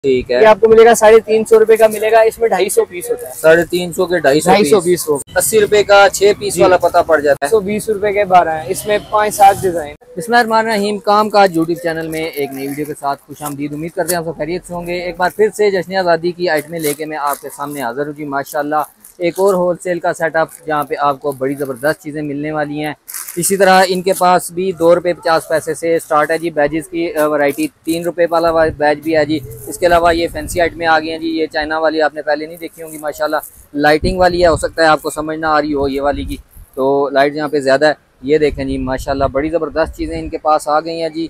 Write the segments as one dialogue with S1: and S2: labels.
S1: ठीक है।
S2: ये आपको मिलेगा 350 रुपए का मिलेगा, इसमें 250 पीस होता है।
S1: 350 के 250 80 रुपए का 6 पीस वाला पता पड़ जाता है।
S2: 120 रुपए के 12 है, इसमें 5-7 डिजाइन।
S1: बिस्मिल्लाहिर्रहमानिर्रहीम। काम काज यूट्यूब चैनल में एक नई वीडियो के साथ खुशामदीद। उम्मीद करते हैं आप सब खैरियत से होंगे। एक बार फिर से जश्न आज़ादी की आइटमें लेके मैं आपके सामने हाजिर हूँ जी। माशाल्लाह एक और होलसेल का सेटअप जहाँ पे आपको बड़ी ज़बरदस्त चीज़ें मिलने वाली हैं। इसी तरह इनके पास भी 2 रुपये 50 पैसे से स्टार्ट है जी। बैजेस की वैरायटी 3 रुपये वाला बैज भी है जी। इसके अलावा ये फैंसी आइटमें आ गई हैं जी। ये चाइना वाली आपने पहले नहीं देखी होंगी माशाल्लाह, लाइटिंग वाली है। हो सकता है आपको समझ ना आ रही हो ये वाली की, तो लाइट यहाँ पे ज़्यादा है। ये देखें जी माशाल्लाह बड़ी ज़बरदस्त चीज़ें इनके पास आ गई हैं जी।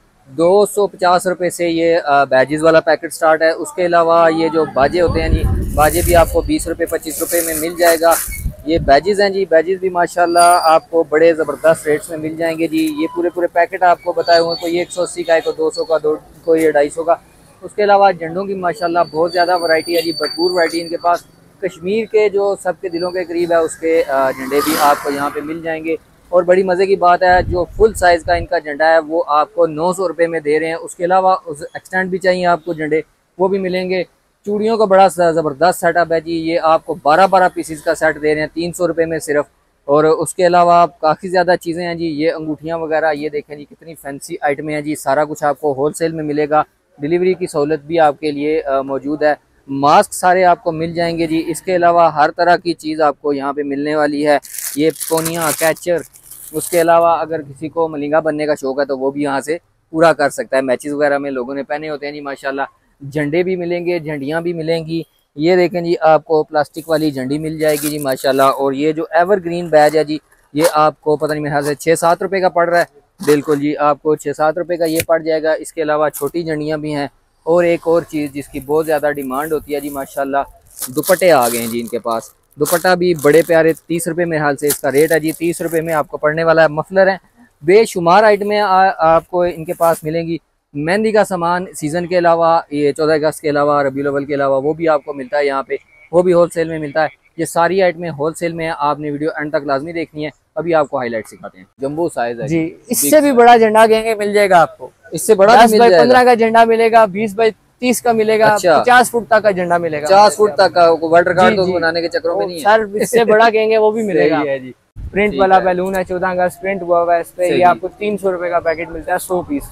S1: 250 रुपये से ये बैजेस वाला पैकेट स्टार्ट है। उसके अलावा ये जो बाजे होते हैं जी, बाजे भी आपको 20 रुपये 25 रुपये में मिल जाएगा। ये बैजेस हैं जी, बैजेस भी माशाल्लाह आपको बड़े ज़बरदस्त रेट्स में मिल जाएंगे जी। ये पूरे पैकेट आपको बताए हुए, कोई 180 का है, कोई 200 का, कोई 250 का। उसके अलावा झंडों की माशाल्लाह बहुत ज़्यादा वैरायटी है जी, भरपूर वैरायटी इनके पास। कश्मीर के जो सबके दिलों के करीब है उसके झंडे भी आपको यहाँ पे मिल जाएंगे। और बड़ी मज़े की बात है, जो फुल साइज़ का इनका झंडा है वो आपको 900 रुपये में दे रहे हैं। उसके अलावा उस एक्सटेंड भी चाहिए आपको झंडे, वो भी मिलेंगे। चूड़ियों का बड़ा ज़बरदस्त सेटअप है जी। ये आपको 12 पीसीस का सेट दे रहे हैं 300 रुपये में सिर्फ। और उसके अलावा काफ़ी ज़्यादा चीज़ें हैं जी। ये अंगूठियाँ वगैरह, ये देखें जी कितनी फैंसी आइटमें हैं जी। सारा कुछ आपको होलसेल में मिलेगा। डिलीवरी की सहूलत भी आपके लिए मौजूद है। मास्क सारे आपको मिल जाएंगे जी। इसके अलावा हर तरह की चीज़ आपको यहाँ पे मिलने वाली है। ये पोनिया, कैचर, उसके अलावा अगर किसी को मलिंगा बनने का शौक है तो वो भी यहाँ से पूरा कर सकता है। मैचेस वगैरह में लोगों ने पहने होते हैं जी माशाल्लाह। झंडे भी मिलेंगे, झंडियाँ भी मिलेंगी। ये देखें जी आपको प्लास्टिक वाली झंडी मिल जाएगी जी माशाल्लाह। और ये जो एवरग्रीन बैज है जी, ये आपको पता नहीं मेरे ख्याल से 6-7 रुपये का पड़ रहा है। बिल्कुल जी, आपको 6-7 रुपये का ये पड़ जाएगा। इसके अलावा छोटी झंडियाँ भी हैं। और एक और चीज़ जिसकी बहुत ज़्यादा डिमांड होती है जी माशाल्लाह, दुपट्टे आ गए हैं जी इनके पास। दुपट्टा भी बड़े प्यारे 30 रुपये मेरे हाल से इसका रेट है जी। 30 रुपये में आपको पड़ने वाला है। मफलर हैं, बेशुमार आइटमें आपको इनके पास मिलेंगी। मेहंदी का सामान सीज़न के अलावा, ये 14 अगस्त के अलावा, रबीउल अव्वल के अलावा वो भी आपको मिलता है यहाँ पे, वो भी होलसेल में मिलता है। ये सारी आइटमें होलसेल में है। आपने वीडियो एंड तक लाजमी देखनी है। अभी आपको हाईलाइट सिखाते हैं। जंबो साइज है
S2: जी। इससे भी बड़ा झंडा कहेंगे मिल जाएगा आपको।
S1: इससे बड़ा
S2: 10x15 का झंडा मिलेगा, 20x30 का मिलेगा। अच्छा। 50 फुट तक का झंडा मिलेगा।
S1: 50 फुट तक का वर्ल्ड रिकॉर्ड तो बनाने के चक्रों में नहीं है
S2: सर। इससे बड़ा कहेंगे वो भी मिलेगा जी। प्रिंट वाला बैलून है, 14 अगस्त प्रिंट हुआ हुआ है इस पे। ये आपको 300 रुपए का पैकेट मिलता है। 100 पीस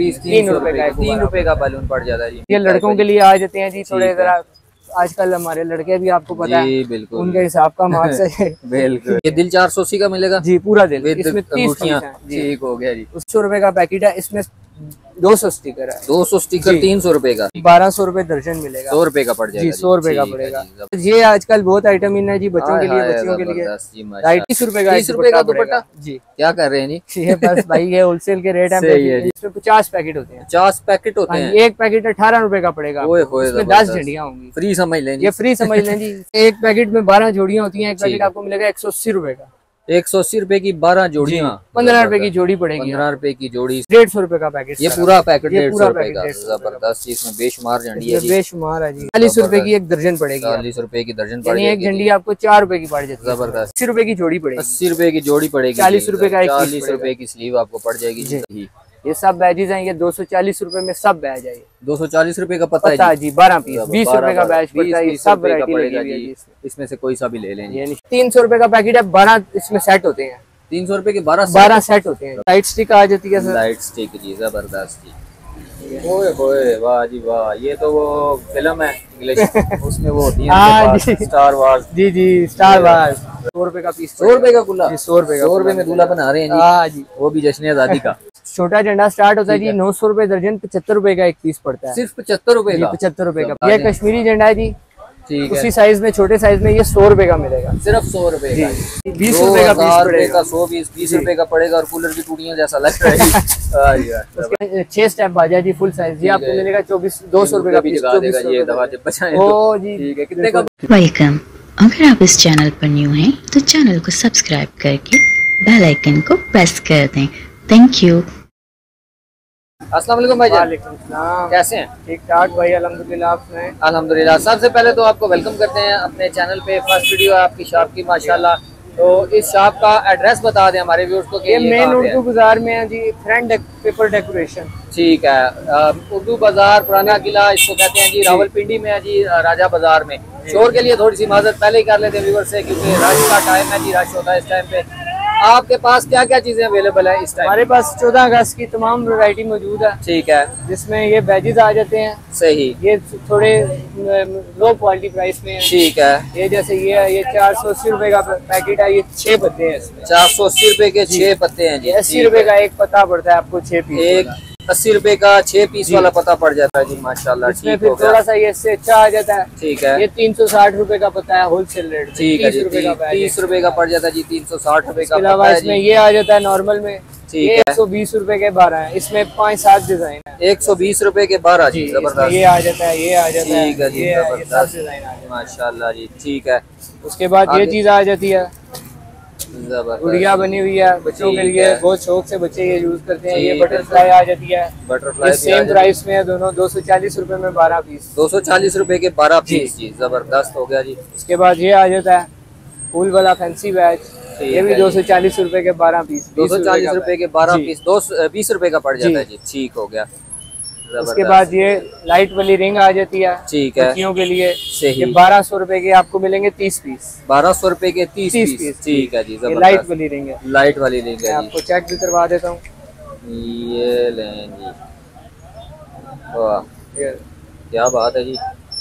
S1: 3 रुपए का 3 रुपए का बैलून पड़ जाता है जी।
S2: ये लड़कों के लिए आ जाते हैं जी थोड़े जरा। आजकल हमारे लड़के भी आपको पता है
S1: बिल्कुल
S2: उनके हिसाब का मार्क्स है।
S1: बिल्कुल। ये दिल 480 का मिलेगा जी,
S2: पूरा दिल। इसमें 30
S1: ठीक हो गया जी।
S2: 100 रुपए का पैकेट है। इसमें 200 स्टिकर है।
S1: 200 स्टिकर 300 रुपए का।
S2: 1200 रुपए दर्जन मिलेगा।
S1: 100 रुपए का पड़ जाएगा
S2: जी। 100 रुपए का पड़ेगा। ये आजकल बहुत आइटम इन है जी, बच्चों के लिए, बच्चियों के लिए। 30 रुपए का
S1: 30 रुपए का दुपट्टा
S2: जी।
S1: क्या कर रहे हैं जी?
S2: ये बस भाई ये होलसेल के रेट है। इसमें 50 पैकेट होते हैं।
S1: 50 पैकेट होते हैं।
S2: एक पैकेट 18 रुपए का पड़ेगा। इसमें 10 झंडियाँ होंगी।
S1: फ्री समझ लें,
S2: ये फ्री समझ लें जी। एक पैकेट में 12 जोड़ियाँ होती हैं। एक पैकेट आपको मिलेगा 180 रुपए का।
S1: 180 रुपए की 12 जोड़ियाँ।
S2: 15 रुपए की जोड़ी पड़ेगी।
S1: 15 रुपए की जोड़ी।
S2: 150 रुपए का पैकेट।
S1: ये पूरा पैकेट 150 रुपए का। जबरदस्त। इसमें बेशुमार झंडी है,
S2: बेशुमार है जी। 40 रुपए की एक दर्जन पड़ेगी।
S1: 40 रुपए की दर्जन पड़ेगी।
S2: एक झंडी आपको 4 रुपए की पड़ जाती है।
S1: जबरदस्त।
S2: 80 रुपए की जोड़ी पड़ेगी।
S1: 80 रुपए की जोड़ी पड़ेगी।
S2: 40 रुपए का
S1: 40 रुपए की स्लीव आपको पड़ जाएगी जी।
S2: ये सब बैजेस हैं। ये 240 रुपए में सब बैज है।
S1: 240 रुपए का पता है
S2: जी। 12 पीस 20 रुपए का बैच पड़ता है। सब वैरायटी
S1: पड़ेगा जी। इसमें से कोई सा भी ले लें।
S2: 300 रुपए का पैकेट है। 12 इसमें सेट होते हैं।
S1: 300 रुपए के 12
S2: सेट होते हैं। लाइट स्टिक आ जाती है।
S1: लाइट स्टिक जी, जबरदस्त जी। ओए होए, वाह जी वाह। ये तो वो फिल्म है इंग्लिश, उसमें वो होती है स्टार वार्स।
S2: जी स्टार वार्स। 100 रुपए का पीस।
S1: 100 रुपए का कुल्ला।
S2: 100 रुपए का।
S1: 100 रुपए में दूल्हा बना रहे हैं जी। वो भी जश्न आज़ादी का।
S2: छोटा झंडा स्टार्ट होता है जी 900 रुपए दर्जन। 75 रुपए का एक पीस पड़ता है।
S1: सिर्फ 75 रुपए का।
S2: 75 रुपए का। ये कश्मीरी झंडा है जी।
S1: ठीक है।
S2: उसी साइज में, छोटे साइज में, ये 100 रुपए का मिलेगा।
S1: सिर्फ 100 रुपए का।
S2: 20 रुपए का पीस पड़ेगा।
S1: 100 20 रुपए का पड़ेगा। और कूलर की टूटियां जैसा लग रहा है।
S2: 6 स्टेप बाजा जी फुल साइज। ये आपको मिलेगा 200 रुपए का पीस।
S1: कितने का?
S3: वेलकम। अगर आप इस चैनल पर न्यू हैं तो चैनल को सब्सक्राइब करके बेल आइकन को प्रेस कर दें। Thank you.
S1: अस्सलाम वालेकुम भाई।
S2: वालेकुम सलाम।
S1: कैसे हैं?
S2: ठीक ठाक भाई, अल्हम्दुलिल्लाह। आप सुनाएं?
S1: अल्हम्दुलिल्लाह। सबसे पहले तो आपको वेलकम करते हैं अपने चैनल पे। फर्स्ट वीडियो है आपकी शॉप की माशाल्लाह। तो इस शॉप का एड्रेस बता दें हमारे व्यूअर्स को कि
S2: ये
S1: ये
S2: मेन
S1: कहाँ पे है?
S2: उर्दू बाजार में है जी, फ्रंट पेपर डेकोरेशन।
S1: ठीक है, उर्दू बाजार पुराना किला इसको कहते हैं जी, रावलपिंडी में है जी, राजा बाजार में। शोर के लिए थोड़ी सी माजरत पहले ही कर लेते हैं व्यूअर्स से, क्योंकि रश का टाइम है जी, रश होता है इस टाइम पे। आपके पास क्या क्या चीजें अवेलेबल है इस टाइम?
S2: हमारे पास 14 अगस्त की तमाम वैरायटी मौजूद है,
S1: ठीक है,
S2: जिसमें ये बैजेस आ जाते हैं।
S1: सही,
S2: ये थोड़े लो क्वालिटी प्राइस में है।
S1: ठीक है।
S2: ये जैसे ये है, ये 480 रुपए का पैकेट है, ये 6 पत्ते हैं इसमें।
S1: 480 रुपए के 6 पत्ते हैं जी।
S2: 80 रुपए का एक पत्ता पड़ता है आपको 6 पीस।
S1: एक 80 रुपए का 6 पीस वाला पता पड़ जाता है जी, माशाल्लाह।
S2: इसमें
S1: ठीक
S2: फिर
S1: हो गया,
S2: थोड़ा सा ये इससे अच्छा आ जाता है।
S1: ठीक है,
S2: ये 360 रुपए का पता है होलसेल रेट।
S1: ठीक है जी।
S2: 30 रुपए का पैकेट।
S1: 30 रुपए का पड़ जाता है जी, 360 रुपए का
S2: इसके अलावा
S1: पता है
S2: इसमें
S1: जी।
S2: ये आ जाता है नॉर्मल में,
S1: ठीक
S2: ये
S1: है।
S2: 120 रुपए के 12 है। इसमें 5-7 डिजाइन है।
S1: 120 रुपए के 12 जी,
S2: इसमें
S1: जबरदस्त।
S2: ये आ जाता है, ये आ जाता है,
S1: ठीक है जी,
S2: ये सब
S1: जबरदस्त,
S2: डिजाइन आ जाता है।
S1: माशाल्लाह जी, ठीक है।
S2: उसके बाद ये
S1: आगे?
S2: चीज आ जाती है,
S1: जबरदस्त,
S2: गुड़िया बनी हुई है बच्चों के
S1: ठीक
S2: लिए,
S1: है।
S2: बहुत शौक से बच्चे ये यूज करते हैं। ये
S1: ठीक है।
S2: बटरफ्लाई आ जाती है,
S1: बटरफ्लाई
S2: ये सेम प्राइस में है दोनों, 240 रुपए में 12 पीस।
S1: 240 रुपए के 12 पीस जी, जबरदस्त हो गया जी।
S2: उसके बाद ये आ जाता है फूल वाला फैंसी बैच,
S1: ठीक
S2: ये भी
S1: है जी।
S2: 240 रुपए के 12 पीस।
S1: 240 रुपए के 12
S2: जी।
S1: पीस, 20 रुपए का पड़ जाता है जी, ठीक हो गया।
S2: उसके बाद ये लाइट वाली रिंग आ जाती है,
S1: ठीक है,
S2: बच्चियों के लिए।
S1: सही।
S2: ये 1200 रुपए के आपको मिलेंगे 30 पीस।
S1: 1200 रुपए के 30
S2: 30
S1: पीस, ठीक है जी,
S2: ये
S1: जबरदस्त।
S2: लाइट वाली रिंग है,
S1: लाइट वाली रिंग
S2: मैं
S1: है
S2: आपको चेक भी करवा देता हूँ।
S1: जी, ये लें जी, वाह
S2: ये
S1: क्या बात है जी,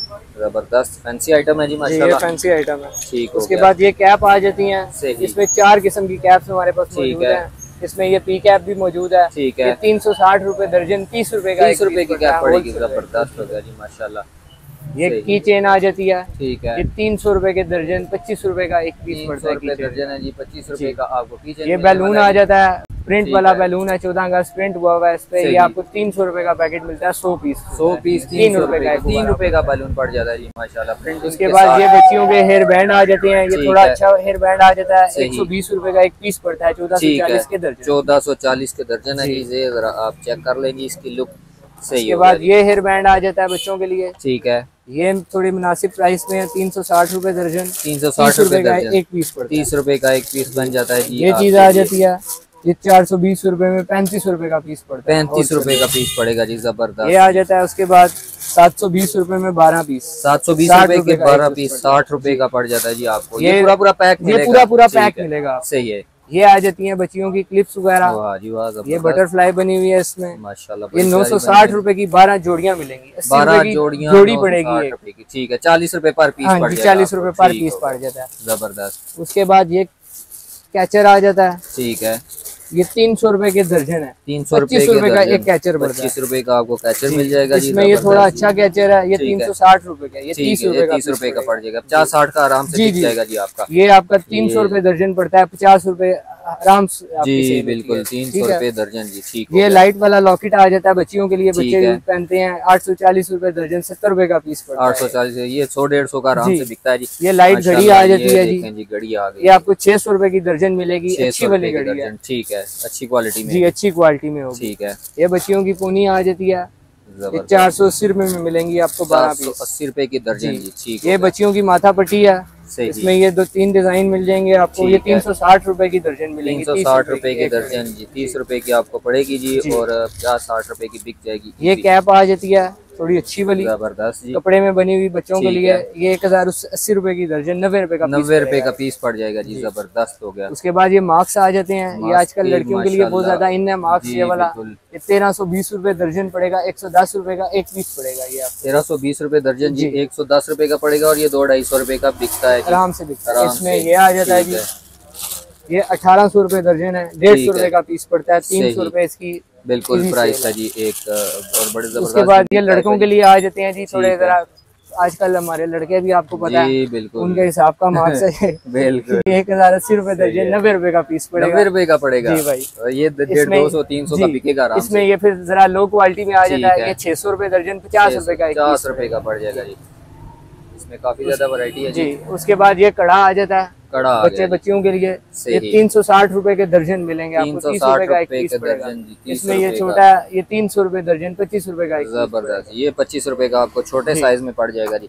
S1: जबरदस्त फैंसी आइटम है जी,
S2: ये
S1: माशाल्लाह।
S2: फैंसी आइटम है।
S1: ठीक हो
S2: उसके
S1: गया।
S2: बाद ये कैप आ जाती हैं,
S1: सही।
S2: इसमें 4 किस्म की कैप्स हमारे पास
S1: ठीक
S2: मौजूद
S1: है।
S2: हैं। इसमें ये पी कैप भी मौजूद है,
S1: ठीक
S2: ये
S1: है।
S2: 360 रुपए दर्जन, 30 रुपए का
S1: 30 रुपए की क्या पड़ेगी,
S2: wholesale rate।
S1: जबरदस्त हो गया जी, माशाल्लाह।
S2: ये
S1: सही।
S2: की चेन आ जाती है,
S1: ठीक है,
S2: ये 300 रुपए के दर्जन, 25 रुपए का एक पीस
S1: 300
S2: पड़ता है
S1: रुपए
S2: की चेन।
S1: दर्जन है जी, 25 रुपए
S2: जी।
S1: का आपको किचन
S2: ये
S1: मिलने
S2: बैलून
S1: वाला
S2: आ
S1: है।
S2: जाता है, प्रिंट
S1: ठीक
S2: वाला
S1: है।
S2: बैलून है, 14 अगस्त प्रिंट हुआ हुआ है इस पे।
S1: सही।
S2: ये आपको 300 रुपए का पैकेट मिलता है, 100 पीस।
S1: 100 पीस
S2: 3
S1: 300
S2: रुपए का एक
S1: 3
S2: हुआ
S1: रुपए का बैलून पड़ जाता है जी, माशाल्लाह। प्रिंटिंग
S2: उसके
S1: के
S2: बाद
S1: साथ।
S2: ये बच्चियों के हेयर बैंड आ जाते हैं, ये
S1: ठीक
S2: थोड़ा
S1: है।
S2: अच्छा हेयर बैंड आ जाता है,
S1: सही।
S2: 120 रुपए का एक पीस पड़ता है,
S1: ठीक है,
S2: 1440 के दर्जन।
S1: 1440 के दर्जन है
S2: जी।
S1: जी, ये जरा आप चेक कर लेंगे इसकी लुक, सही
S2: उसके
S1: हो
S2: बाद
S1: गया
S2: ये हेयर बैंड आ जाता है बच्चों के लिए,
S1: जी। ठीक है,
S2: ये थोड़ी मुनासिब प्राइस में है, 360 रुपए दर्जन,
S1: 360
S2: रुपए का
S1: दर्जन,
S2: एक पीस पड़ता है।
S1: 30 रुपए का एक पीस बन जाता है जी।
S2: ये चीज
S1: आपके
S2: आ
S1: लिए।
S2: जाती है, ये 420 रुपए में 35 रुपए का पीस पड़ता है।
S1: 35 रुपए का पीस पड़ेगा जी, जबरदस्त।
S2: ये आ जाता है। उसके बाद 720 रुपए में 12 पीस,
S1: 720
S2: 60
S1: रुपए के
S2: रुपए का
S1: 12
S2: एक
S1: पीस,
S2: पीस
S1: 60 रुपए का पड़ जाता है जी आपको।
S2: ये
S1: ये पूरा पूरा पैक
S2: ये
S1: मिलेगा,
S2: पूरा
S1: ठीक
S2: पैक
S1: है,
S2: मिलेगा आपको।
S1: सही है।
S2: ये आ जाती हैं बच्चियों की क्लिप्स वगैरह,
S1: वाह जी वाह,
S2: ये
S1: जबरदस्त,
S2: बटरफ्लाई बनी हुई है इसमें।
S1: माशाल्लाह।
S2: ये 960 रुपए की 12 जोड़ियां मिलेंगी, 80
S1: 12
S2: रुपए की
S1: जोड़ियां
S2: जोड़ी
S1: 960
S2: पड़ेगी एक।
S1: रुपए की, ठीक है, 40 रुपए पर पीस
S2: हाँ
S1: पड़
S2: जी,
S1: जाएगा
S2: 40 रुपए
S1: आपको,
S2: पर
S1: ठीक
S2: पीस
S1: हो
S2: पड़
S1: गया,
S2: जाता है।
S1: जबरदस्त।
S2: उसके बाद ये कैचर आ जाता है,
S1: ठीक है,
S2: ये 300 रुपए के दर्जन है,
S1: 300 रुपए
S2: 25
S1: के
S2: रुपए का
S1: दर्जन,
S2: एक कैचर पड़ता है।
S1: 25 रुपए का आपको कैचर मिल जाएगा जी।
S2: इसमें ये थोड़ा
S1: जबरदस्त
S2: अच्छा
S1: जी।
S2: कैचर है, ये
S1: ठीक है।
S2: 360 रुपए का, ये
S1: ठीक
S2: 30
S1: है,
S2: रुपए
S1: ये
S2: का
S1: 30 रुपए का
S2: पड़ेगा।
S1: पड़ जाएगा, 50-60 का आराम से
S2: जी,
S1: बिक
S2: जी।
S1: जाएगा जी आपका।
S2: ये आपका 300 रुपए दर्जन पड़ता है, 50 रुपए आराम से आपकी
S1: जी
S2: सेल होती
S1: बिल्कुल,
S2: है।
S1: 300
S2: ठीक है?
S1: रुपए दर्जन जी, ठीक हो
S2: ये
S1: गया।
S2: लाइट वाला लॉकेट आ जाता है बच्चियों के लिए,
S1: ठीक
S2: बच्चे
S1: है।
S2: पहनते हैं, 840 रुपए दर्जन, 70 रुपए का पीस पड़ता है।
S1: 840, ये 100-150 का आराम
S2: जी।
S1: से बिकता है जी।
S2: ये लाइट घड़ी
S1: माशाल्लाह,
S2: आ जाती
S1: ये
S2: है जी,
S1: देखें जी, घड़ी आ गई,
S2: ये आपको 600 रुपए की दर्जन मिलेगी,
S1: 600
S2: अच्छी वाली
S1: रुपए की
S2: घड़ी है
S1: दर्जन, ठीक है, अच्छी क्वालिटी में,
S2: जी, अच्छी क्वालिटी में होगी।
S1: ठीक है,
S2: ये बच्चियों की पूनी आ जाती है, ये
S1: जबरदस्त।
S2: 480 रुपए में मिलेंगी आपको 12 पीस।
S1: 480 रुपए की दर्जन
S2: जी।
S1: जी, ठीक हो
S2: ये
S1: गया,
S2: बच्चियों की माथा पट्टी है,
S1: सही।
S2: इसमें ये 2-3 डिजाइन मिल जाएंगे आपको।
S1: ठीक
S2: ये
S1: है।
S2: 360 रुपए की दर्जन मिलेंगी,
S1: 360 रुपए की
S2: एक
S1: दर्जन जी, 30 रुपए की आपको पड़ेगी जी,
S2: जी।
S1: और 50-60 रुपए की बिक जाएगी।
S2: ये कैप आ जाती है, थोड़ी अच्छी वाली,
S1: जबरदस्त जी,
S2: कपड़े में बनी हुई बच्चों के
S1: ठीक
S2: लिए।
S1: है।
S2: ये 1080 रुपए की दर्जन, 90 रुपए का
S1: 90 रुपए
S2: पड़ेगा।
S1: का पीस पड़ जाएगा जी, जबरदस्त हो गया।
S2: उसके बाद ये मार्क्स आ जाते हैं, ये
S1: मास्क
S2: आजकल
S1: भी
S2: लड़कियों के लिए बहुत
S1: माशाल्लाह।
S2: ज्यादा इन है मार्क्स,
S1: जी,
S2: ये वाला।
S1: बिल्कुल।
S2: ये 1320 रुपए दर्जन पड़ेगा, 110 रुपए का एक पीस पड़ेगा ये आपको,
S1: 1320 रुपए दर्जन जी,
S2: जी।
S1: 110 रुपए का पड़ेगा, और ये 200-250 रुपए का बिकता है जी,
S2: आराम से बिकता है।
S1: आराम
S2: इसमें
S1: से,
S2: ये आ जाता है
S1: ठीक
S2: जी, ये 1800 रुपए दर्जन है, 150
S1: ठीक है।
S2: रुपए का पीस पड़ता है, 300
S1: सही।
S2: रुपए इसकी
S1: बिल्कुल
S2: इजी
S1: प्राइस
S2: सेल
S1: है जी, एक और बड़े जबरदस्त।
S2: उसके बाद ये
S1: बिकता है
S2: लड़कों के
S1: जी।
S2: लिए आ जाते हैं जी, थोड़े
S1: ठीक है।
S2: जरा आजकल हमारे लड़के भी आपको पता है
S1: जी बिल्कुल,
S2: उनके हिसाब का मार्क्स है।
S1: बिल्कुल,
S2: 1080 रुपए दर्जन, 90 रुपए का पीस
S1: 90
S2: पड़ेगा
S1: रुपए का पड़ेगा
S2: जी भाई।
S1: और ये 150,
S2: इसमें-
S1: 200-300 का
S2: जी,
S1: बिकेगा आराम
S2: इसमें
S1: से।
S2: ये फिर जरा लो क्वालिटी में आ
S1: ठीक
S2: जाता है,
S1: है।
S2: ये 600 रुपए दर्जन, 50 रुपए का एक
S1: 50
S2: पीस
S1: रुपए का पड़ जाएगा जी, इसमें काफी ज्यादा वैरायटी है
S2: जी।
S1: जी।
S2: उसके बाद ये कड़ा आ जाता है
S1: कड़ा आ
S2: बच्चे
S1: गया जी।
S2: बच्चियों के लिए, ये
S1: सही।
S2: 360 रुपए के दर्जन मिलेंगे आपको, 30
S1: 360
S2: रुपए का एक
S1: रुपए
S2: पीस
S1: के
S2: पड़ेगा।
S1: दर्जन जी, 30
S2: इसमें ये
S1: रुपए
S2: छोटा है, ये 300 रुपए दर्जन, 25 रुपए का एक पीस
S1: जबरदस्त, ये 25 रुपए का आपको छोटे
S2: जी।
S1: साइज में पड़ जाएगा जी।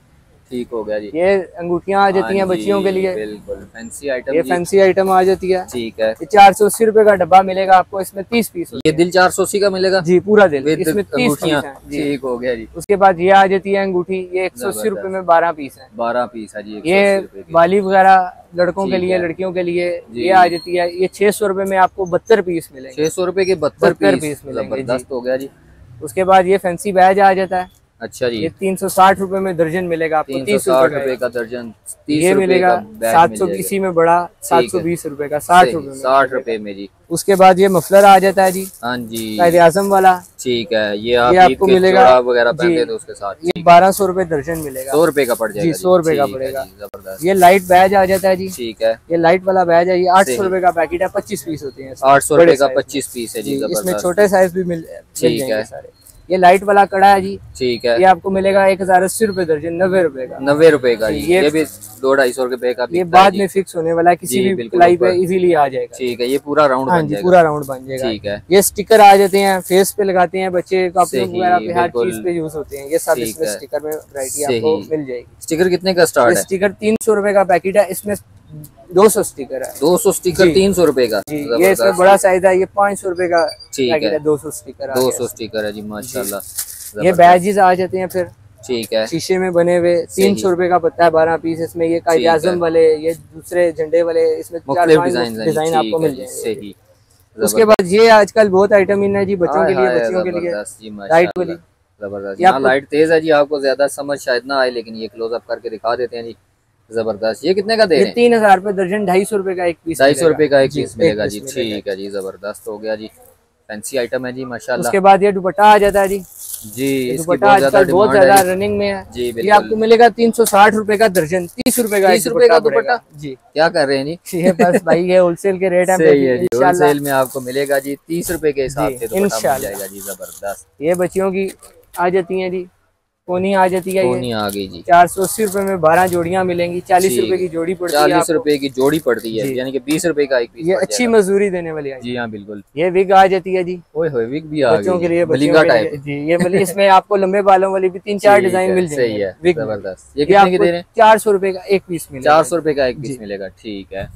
S1: ठीक हो गया जी।
S2: ये अंगूठियाँ आ जाती हैं
S1: हाँ
S2: बच्चियों के
S1: जी,
S2: लिए,
S1: बिल्कुल फैंसी आइटम
S2: ये
S1: जी।
S2: फैंसी आइटम आ जाती है।
S1: ठीक है,
S2: ये 480 रुपए का डब्बा मिलेगा आपको, इसमें 30 पीस
S1: ये दिल 480 का मिलेगा
S2: जी, पूरा दिल,
S1: विद
S2: इसमें 30 पीस
S1: अंगूठियाँ।
S2: हैं जी।
S1: ठीक हो गया जी।
S2: उसके बाद ये आ जाती है अंगूठी, ये 180 रुपए में 12 पीस है।
S1: 12 पीस है जी, 180
S2: ये
S1: रुपए की।
S2: बाली वगैरह लड़कों के
S1: ठीक
S2: लिए,
S1: है।
S2: लड़कियों के लिए
S1: जी।
S2: ये आ जाती है। ये 600 रुपए में आपको 72 पीस मिलेंगे।
S1: 600 रुपए के 72
S2: 72
S1: पीस
S2: पीस मिलेंगे
S1: जबरदस्त हो गया जी।
S2: उसके बाद ये फैंसी बैज आ जाता है,
S1: अच्छा जी,
S2: ये 360 रुपए में दर्जन मिलेगा आपको, 30
S1: 360
S2: रुपए
S1: रुपए
S2: का।
S1: का दर्जन, 30
S2: ये
S1: रुपए
S2: मिलेगा
S1: का बैग
S2: 700,
S1: मिल जाएगा।
S2: इसी में बड़ा 720 रुपए का, 60 रुपए में
S1: 60 रुपए में जी।
S2: उसके बाद ये मफलर आ जाता है जी,
S1: हाँ जी,
S2: कायदे आजम वाला,
S1: ठीक है। ये
S2: ये
S1: आप ईद
S2: आपको
S1: के
S2: मिलेगा
S1: जोड़ा वगैरह
S2: जी।
S1: पहनते तो उसके साथ
S2: ये 1200 रुपए दर्जन मिलेगा,
S1: 100 रुपए का पड़ जाएगा
S2: जी, 100 रुपए का
S1: ठीक है
S2: पड़ेगा।
S1: जी, जबरदस्त।
S2: ये लाइट बैज आ जाता है जी,
S1: ठीक है,
S2: ये लाइट वाला बैज है, ये 800
S1: सही।
S2: रुपए का पैकेट है, 25 पीस होते हैं इसमें,
S1: 800
S2: बड़े
S1: रुपए का
S2: size में।
S1: 25 पीस है जी,
S2: जी, इसमें
S1: जबरदस्त।
S2: छोटे साइज भी मिल
S1: ठीक
S2: जाएंगे
S1: है।
S2: सारे। ये लाइट वाला कड़ा है जी,
S1: ठीक है,
S2: ये आपको मिलेगा 1080 रुपए दर्जन, 90 रुपए का।
S1: 90 रुपए का
S2: जी,
S1: जी। ये भी 200-250 रुपए का
S2: ये
S1: बिकता है
S2: बाद
S1: जी।
S2: में फिक्स होने वाला है, किसी
S1: जी,
S2: भी
S1: बिल्कुल
S2: प्लाई पे
S1: ऊपर।
S2: इजीली आ जाएगा।
S1: ठीक है, ये पूरा राउंड
S2: हाँ
S1: बन
S2: जी,
S1: जाएगा।
S2: पूरा राउंड बन जाएगा।
S1: ठीक है,
S2: ये स्टिकर आ जाते हैं, फेस पे लगाते हैं बच्चे, कपड़ों
S1: सही,
S2: वगैरह पे, हर
S1: बिल्कुल।
S2: चीज पे यूज होते हैं। ये सब
S1: ठीक
S2: इसमें
S1: है।
S2: स्टिकर में वैरायटी
S1: सही।
S2: आपको मिल जाएगी।
S1: स्टिकर कितने का स्टार्ट
S2: ये
S1: है?
S2: स्टिकर 300 रुपए का पैकेट है, इसमें 200 स्टिकर है
S1: 200 स्टिकर
S2: जी।
S1: 300 रुपए का,
S2: जी। ये
S1: जबरदस्त।
S2: इसमें बड़ा साइज है, ये 500 रुपए का
S1: ठीक
S2: पैकेट
S1: है।
S2: है, 200 स्टिकर आ
S1: 200
S2: गया।
S1: स्टिकर है जी, माशाल्लाह।
S2: ये
S1: जबरदस्त।
S2: बैजेस आ जाते हैं फिर
S1: ठीक है,
S2: शीशे में बने हुए, 300 रुपए का पत्ता है, 12 पीस। इसमें ये कायदे
S1: ठीक है।
S2: आजम वाले, ये दूसरे झंडे वाले, इसमें
S1: मुख्तलिफ
S2: 4-5
S1: डिजाइन
S2: डिजाइन आपको मिल जाएंगे।
S1: सही।
S2: उसके बाद ये आजकल बहुत आइटम इन है जी, बच्चों के लिए, बच्चियों के लिए,
S1: जबरदस्त जी,
S2: लाइट वाली।
S1: माशाल्लाह जबरदस्त।
S2: ये
S1: यहाँ
S2: आपको-
S1: लाइट तेज है जी, आपको ज्यादा समझ शायद ना आए, लेकिन ये क्लोज अप करके दिखा देते हैं जी, जबरदस्त। ये कितने का दे
S2: ये
S1: रहे हैं?
S2: 3000 रुपए दर्जन, 250 रुपए का एक पीस
S1: 250 रुपए का एक पीस मिलेगा जी,
S2: पीस मिलेगा।
S1: ठीक है जी, जबरदस्त हो गया जी। फैंसी आइटम है जी, माशाल्लाह।
S2: उसके बाद ये दुपट्टा आ जाता है जी,
S1: जी,
S2: ये
S1: इसकी
S2: दुपट्टा
S1: बहुत ज्यादा
S2: आजकल बहुत
S1: डिमांड
S2: ज्यादा
S1: है।
S2: रनिंग में है।
S1: जी,
S2: ये
S1: बिल्कुल।
S2: आपको मिलेगा 360 रुपए का दर्जन, 30 रुपए का
S1: 30 रुपए का दुपट्टा
S2: पड़ेगा। जी,
S1: क्या कर रहे हैं जी?
S2: ये बस भाई ये होलसेल के रेट है,
S1: सही है जी,
S2: इंशाल्लाह।
S1: होलसेल में आपको मिलेगा जी 30 रुपए के हिसाब
S2: जी,
S1: से दुपट्टा मिल
S2: इंशाल्लाह।
S1: जाएगा जी, जबरदस्त।
S2: ये बच्चियों की आ जाती है जी, कोनी आ जाती है,
S1: कोनी
S2: ये
S1: आ गई जी,
S2: 480 रुपए में 12 जोड़ियां मिलेंगी, 40
S1: ठीक।
S2: रुपए की जोड़ी पड़ती है
S1: 40
S2: आपको।
S1: रुपए की जोड़ी पड़ती है,
S2: जी।
S1: यानी कि 20 रुपए का एक पीस
S2: ये
S1: पड़
S2: अच्छी
S1: जाएगा।
S2: मजदूरी देने वाली है।
S1: जी हाँ, बिल्कुल।
S2: ये विग आ जाती है जी,
S1: ओए होए, विग भी आ
S2: बच्चों के
S1: गई,
S2: लिए,
S1: बलिंगा
S2: बच्चियों के लिए।
S1: टाइप।
S2: जी, ये वाली इसमें आपको लंबे बालों वाली भी 3-4
S1: ठीक
S2: डिजाइन
S1: है,
S2: मिल जाएंगे।
S1: सही है,
S2: विग में।
S1: जबरदस्त। ये कितने के दे रहे हैं?
S2: 400 रुपए का एक पीस मिलेगा।
S1: 400 रुपए का एक पीस
S2: जी।
S1: मिलेगा, ठीक है।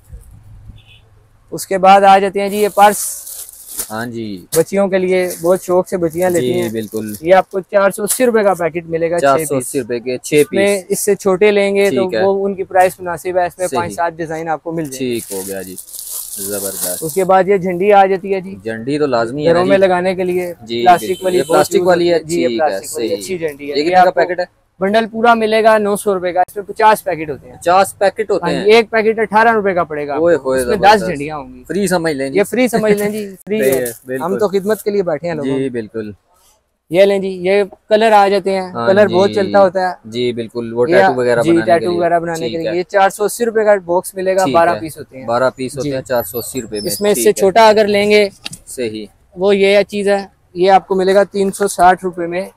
S2: उसके बाद आ जाते हैं जी ये पर्स,
S1: हाँ जी,
S2: बच्चियों के लिए, बहुत शौक से बच्चियां लेती
S1: जी
S2: हैं।
S1: बिल्कुल।
S2: ये आपको 480 रुपए का पैकेट मिलेगा, 6 पीस।
S1: 480 रुपए के 6 पीस,
S2: में इससे छोटे लेंगे तो
S1: ठीक है।
S2: वो उनकी प्राइस मुनासिब है, इसमें
S1: सही।
S2: 5-7 डिजाइन आपको मिल जाएंगे।
S1: ठीक हो गया जी, जबरदस्त।
S2: उसके बाद ये झंडी आ जाती है जी,
S1: झंडी तो लाजमी है
S2: घरों
S1: ना
S2: में
S1: जी।
S2: लगाने के लिए,
S1: जी,
S2: प्लास्टिक
S1: बिल्कुल।
S2: वाली,
S1: ये
S2: बहुत
S1: प्लास्टिक
S2: यूज
S1: वाली है,
S2: होती जी, ये
S1: ठीक है,
S2: प्लास्टिक वाली
S1: सही।
S2: अच्छी झंडी है।
S1: ये कितने का
S2: आपको
S1: पैकेट है?
S2: बंडल पूरा मिलेगा 900 रुपए का, इसमें 50 पैकेट होते हैं।
S1: 50 पैकेट होते
S2: हाँ,
S1: हैं,
S2: एक पैकेट 18 रुपए का पड़ेगा आपको।
S1: ओए होए,
S2: इसमें 10
S1: जबरदस्त।
S2: झंडियां होंगी।
S1: फ्री समझ लें जी।
S2: ये फ्री समझ लें जी, फ्री
S1: सही
S2: है,
S1: है, बिल्कुल।
S2: हम तो खिदमत के लिए बैठे हैं लोगों।
S1: जी बिल्कुल।
S2: ये लें जी, ये कलर आ जाते हैं,
S1: हाँ
S2: कलर
S1: जी।
S2: बहुत चलता होता है।
S1: जी बिल्कुल, वो
S2: ये-
S1: टैटू वगैरह
S2: जी,
S1: बनाने के
S2: टैटू
S1: लिए।
S2: वगैरह बनाने के
S1: ठीक
S2: लिए।
S1: है,
S2: ये 480 रुपए का बॉक्स मिलेगा,
S1: ठीक
S2: 12
S1: है।
S2: पीस होते हैं।
S1: 12 पीस होते
S2: जी।
S1: हैं 480 रुपए में।
S2: इसमें इससे
S1: ठीक है,
S2: छोटा अगर लेंगे
S1: सही।
S2: वो ये चीज है, ये आपको मिलेगा 360 रुपए में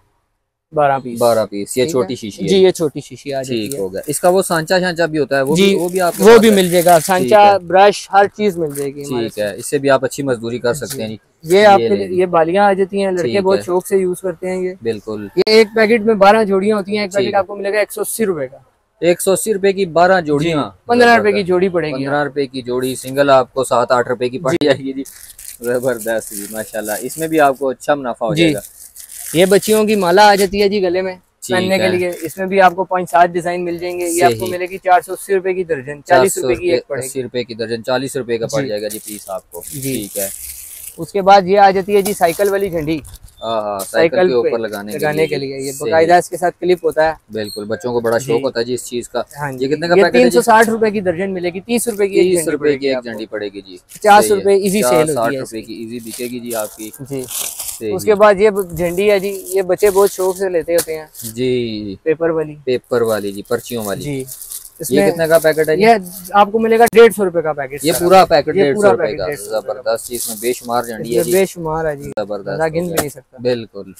S2: 12 पीस।
S1: 12 पीस, ये
S2: ठीक
S1: छोटी
S2: है?
S1: शीशी है।
S2: जी, ये छोटी शीशी आ जाती
S1: ठीक
S2: है।
S1: हो गया। इसका वो सांचा शांचा भी होता है, वो
S2: जी,
S1: भी आपके
S2: वो
S1: पास
S2: भी
S1: है?
S2: मिल जाएगा, सांचा,
S1: है।
S2: ब्रश, हर चीज मिल जाएगी हमारे
S1: ठीक है, इससे भी आप अच्छी मजदूरी कर सकते हैं जी।
S2: ये आपके
S1: ले
S2: लिए
S1: लीजिए।
S2: ये बालियां आ जाती हैं, लड़के
S1: ठीक
S2: बहुत
S1: है।
S2: शौक से यूज करते हैं ये।
S1: बिल्कुल।
S2: ये एक पैकेट में 12 जोड़ियां होती हैं, एक
S1: ठीक
S2: पैकेट
S1: है।
S2: आपको मिलेगा 180 रुपए का।
S1: 180 रुपए की 12 जोड़ियाँ,
S2: 15 रुपए की जोड़ी पड़ेगी।
S1: 15 रुपए की जोड़ी, सिंगल आपको 7-8 रुपए की पड़ जाएगी जी। जबरदस्त जी, माशाल्लाह। इसमें भी आपको अच्छा मुनाफा हो
S2: जी।
S1: जाएगा।
S2: ये बच्चियों की माला आ जाती है जी गले में पहनने के
S1: है।
S2: लिए, इसमें भी आपको 5-7 डिजाइन मिल जाएंगे। ये आपको
S1: सही।
S2: मिलेगी 480 रुपए की दर्जन, 40 रुपए की एक पड़ेगी।
S1: 80 रुपए की दर्जन, 40 रुपए का पड़
S2: जी।
S1: जाएगा जी पीस आपको।
S2: जी।
S1: ठीक है।
S2: उसके बाद ये आ जाती है जी साइकिल वाली झंडी,
S1: हाँ, साइकिल के ऊपर लगाने
S2: के लिए। ये
S1: सही।
S2: बाकायदा इसके साथ क्लिप होता है।
S1: बिल्कुल, बच्चों को बड़ा शौक होता है जी इस चीज का।
S2: हाँ जी।
S1: ये कितने का
S2: ये
S1: पैकेट है जी?
S2: 360 रुपए की दर्जन मिलेगी, 30 रुपए की एक
S1: 30
S2: झंडी
S1: रुपए की
S2: पड़ेगी
S1: एक
S2: आपको।
S1: झंडी पड़ेगी जी।
S2: 50
S1: सही है।
S2: रुपए easy sale होती
S1: 60
S2: है
S1: रुपए की इजी बिकेगी जी आपकी।
S2: जी।
S1: सही।
S2: उसके बाद ये झंडी है जी, ये बच्चे बहुत शौक से लेते होते हैं,
S1: जी,
S2: पेपर वाली।
S1: पेपर वाली जी, पर्चियों वाली।
S2: जी,
S1: ये
S2: इसमें
S1: कितने का पैकेट है जी?
S2: ये आपको मिलेगा 150 रुपए का पैकेट।
S1: ये
S2: सारा।
S1: पूरा पैकेट
S2: ये
S1: 150
S2: पूरा
S1: रुपए
S2: पैकेट
S1: का।
S2: 150 रुपए का।
S1: जबरदस्त, इसमें बेशुमार झंडी है
S2: इसमें
S1: जी।
S2: बेशुमार है जी,
S1: जबरदस्त
S2: ज्यादा गिन
S1: हो
S2: भी
S1: गया।
S2: नहीं सकता।
S1: बिल्कुल।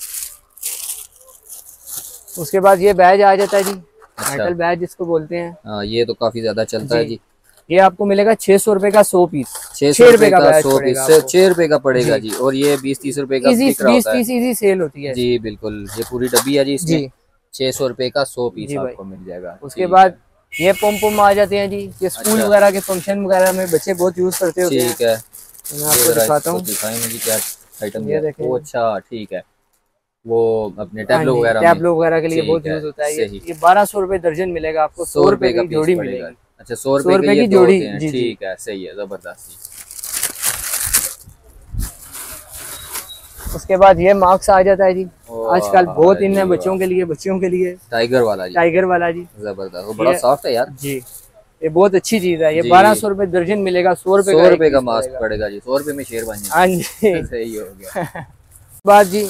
S2: उसके बाद ये बैज आ जाता है जी,
S1: अच्छा।
S2: मेटल बैज जिसको बोलते हैं।
S1: हाँ, ये तो काफी ज्यादा चलता है जी।
S2: ये आपको मिलेगा 600 रुपए का 100 पीस।
S1: 600 रुपए का
S2: बैच
S1: 100
S2: पड़ेगा
S1: पीस,
S2: आपको।
S1: 6 रुपए का पड़ेगा जी। और ये 20-30 रुपए का
S2: इजी
S1: बिक रहा
S2: 20
S1: होता है।
S2: पीस इजी सेल होती है।
S1: जी बिल्कुल, ये पूरी डब्बी है जी इसमें।
S2: जी,
S1: 600 रुपए का 100 पीस
S2: जी भाई।
S1: आपको मिल जाएगा।
S2: उसके बाद ये पम आ जाते हैं जी, ये स्कूल वगैरह के फंक्शन वगैरह में बच्चे बहुत यूज करते होते हैं।
S1: ठीक है,
S2: मैं आपको दिखाता हूँ,
S1: दिखाएं मुझे क्या आइटम
S2: ये
S1: है।
S2: देखें।
S1: वो अच्छा ठीक है, वो अपने
S2: हाँ
S1: टैबलो
S2: जी,
S1: वगैरह में।
S2: टैबलो वगैरह के लिए बहुत
S1: ठीक है,
S2: यूज होता है।
S1: सही।
S2: ये 1200 रुपए दर्जन मिलेगा आपको, 100 रुपए की
S1: पीस
S2: जोड़ी
S1: पड़ेगा।
S2: मिलेगी।
S1: अच्छा 100
S2: 100
S1: रुपए
S2: की
S1: की
S2: जोड़ी,
S1: जोड़ी।
S2: जी जी।
S1: ठीक है, सही है, जबरदस्त।
S2: उसके बाद ये मार्क्स आ जाता है जी, आजकल बहुत इन है
S1: जी,
S2: बच्चों के लिए, बच्चियों के लिए।
S1: टाइगर वाला जी,
S2: टाइगर वाला जी,
S1: जबरदस्त। वो बड़ा सॉफ्ट है यार
S2: जी, ये बहुत अच्छी चीज है। ये
S1: जी।
S2: 1200 रुपए दर्जन मिलेगा, 100 रुपए
S1: 100
S2: का
S1: रुपए
S2: एक
S1: का
S2: पीस
S1: मास्क
S2: पड़ेगा।
S1: पड़ेगा जी, 100 रुपए में शेर बन जाए।
S2: हाँ जी।
S1: सही हो गया।
S2: बाद जी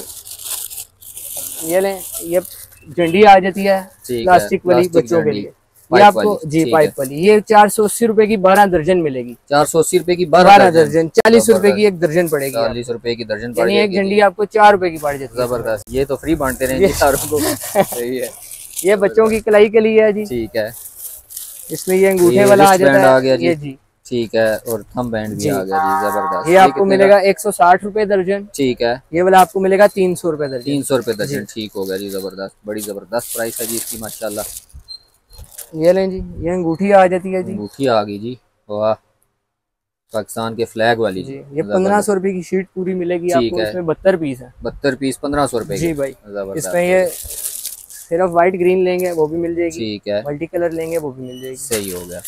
S2: ये लें, ये झंडी आ जाती है
S1: ठीक है,
S2: प्लास्टिक वाली
S1: प्लास्टिक
S2: बच्चों के
S1: झंडी,
S2: लिए। ये
S1: पाइप
S2: आपको
S1: वाली,
S2: जी
S1: ठीक
S2: पाइप
S1: है।
S2: वाली, ये 480 रुपए की 12 दर्जन मिलेगी।
S1: 480 रुपए की
S2: 12 दर्जन, 40 रुपए की एक दर्जन पड़ेगी।
S1: 40 रुपए की दर्जन पड़
S2: यानी एक
S1: जाएगी
S2: झंडी
S1: जी।
S2: आपको 4 रुपए की पड़ जाती है।
S1: जबरदस्त, ये तो फ्री बांटते रहेंगे सारों को। सही है,
S2: ये बच्चों की कलाई के लिए है जी।
S1: ठीक है।
S2: इसमें ये अंगूठे
S1: ये
S2: वाला आ
S1: wrist band
S2: जाता
S1: आ
S2: है
S1: गया जी।
S2: ये जी।
S1: ठीक है, और थंब बैंड भी
S2: जी।
S1: आ गया जी, जबरदस्त।
S2: ये आपको
S1: कितने
S2: मिलेगा 160 रुपए दर्जन।
S1: ठीक है,
S2: ये वाला आपको मिलेगा 300 रुपए दर्जन।
S1: 300 रुपए दर्जन। ठीक हो गया जी, जबरदस्त, बड़ी जबरदस्त प्राइस है जी इसकी माशाल्लाह।
S2: ये लें जी, ये अंगूठी आ जाती है जी।
S1: अंगूठी आ गई जी, वाह, पाकिस्तान के फ्लैग वाली
S2: जी, ये 1500 रुपए की शीट पूरी मिलेगी
S1: ठीक
S2: आपको।
S1: है।
S2: इसमें 72 पीस है।
S1: 72 पीस 1500 रुपए
S2: जी
S1: के।
S2: भाई,
S1: जबरदस्त।
S2: इसमें ये सिर्फ व्हाइट ग्रीन लेंगे वो भी मिल जाएगी,
S1: ठीक है,
S2: मल्टी कलर लेंगे वो भी मिल जाएगी।
S1: सही हो गया।